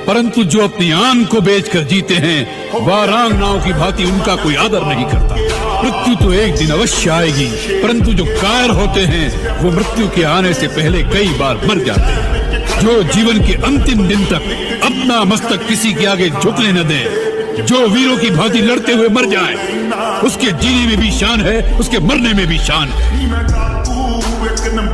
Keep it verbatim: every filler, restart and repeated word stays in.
परंतु जो अपनी आन को बेचकर जीते हैं वारांगनाओं की भांति उनका कोई आदर नहीं करता। मृत्यु तो एक दिन अवश्य आएगी, परंतु जो कायर होते हैं वो मृत्यु के आने से पहले कई बार मर जाते हैं। जो जीवन के अंतिम दिन तक अपना मस्तक किसी के आगे झुकने न दे, जो वीरों की भांति लड़ते हुए मर जाए, उसके जीने में भी शान है, उसके मरने में भी शान है।